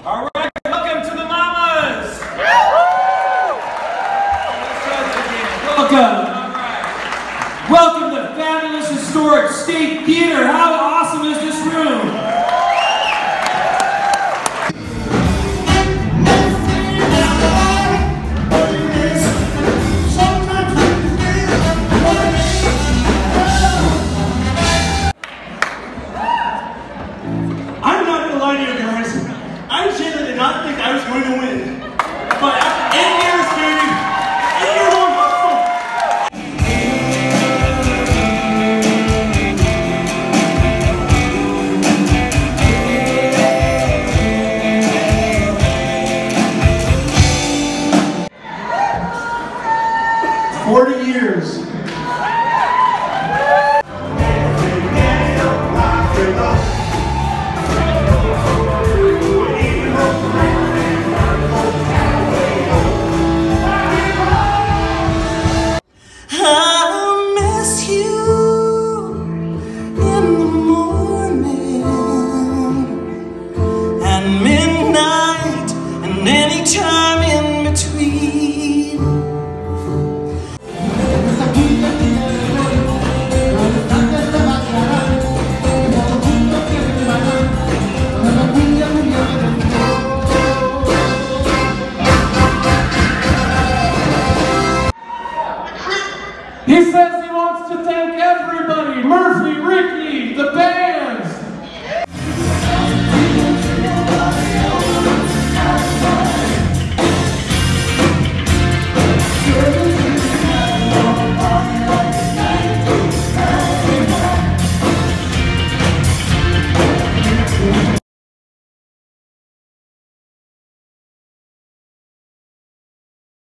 All right, welcome to the Mamas. Welcome. All right. Welcome to Fabulous Historic State Theater. How awesome is this room? I genuinely did not think I was going to win. But after 8 years, baby, 8-year-long hustle. "40 years. And